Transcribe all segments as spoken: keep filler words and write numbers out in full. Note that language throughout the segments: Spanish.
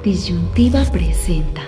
Disyuntiva presenta.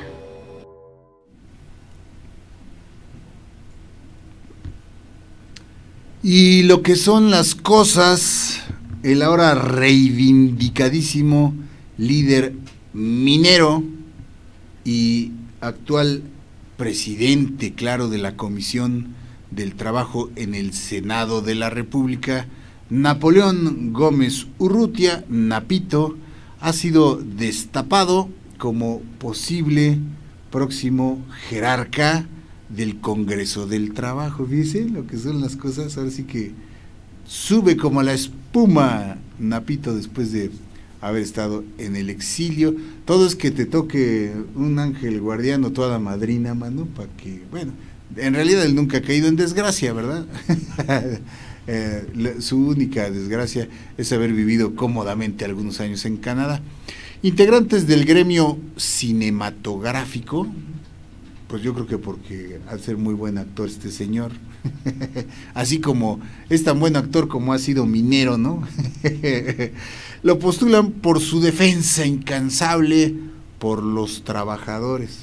Y lo que son las cosas, el ahora reivindicadísimo líder minero y actual presidente, claro, de la Comisión del Trabajo en el Senado de la República, Napoleón Gómez Urrutia, Napito, ha sido destapado como posible próximo jerarca del Congreso del Trabajo. Fíjense lo que son las cosas, ahora sí que sube como la espuma Napito después de haber estado en el exilio. Todo es que te toque un ángel guardián o toda madrina, mano, para que, bueno, en realidad él nunca ha caído en desgracia, ¿verdad? eh, la, su única desgracia es haber vivido cómodamente algunos años en Canadá. Integrantes del gremio cinematográfico, pues yo creo que porque al ser muy buen actor este señor, así como es tan buen actor como ha sido minero, ¿no? Lo postulan por su defensa incansable por los trabajadores.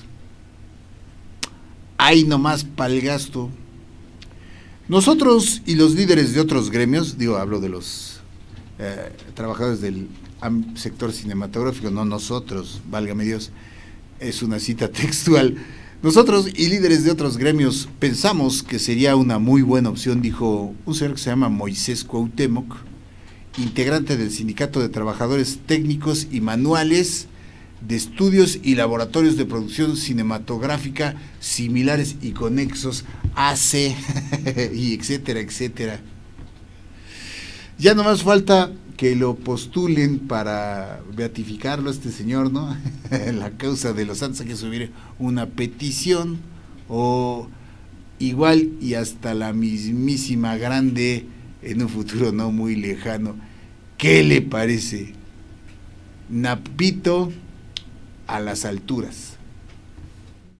Ahí nomás pa'l gasto. Nosotros y los líderes de otros gremios, digo, hablo de los eh, trabajadores del sector cinematográfico, no nosotros, válgame Dios, es una cita textual. Nosotros y líderes de otros gremios pensamos que sería una muy buena opción, dijo un señor que se llama Moisés Cuauhtémoc, integrante del Sindicato de Trabajadores Técnicos y Manuales de Estudios y Laboratorios de Producción Cinematográfica Similares y Conexos, A C, y etcétera, etcétera. Ya nomás falta que lo postulen para beatificarlo a este señor, ¿no? La causa de los santos, hay que subir una petición, o igual y hasta la mismísima grande en un futuro no muy lejano. ¿Qué le parece? Napito a las alturas.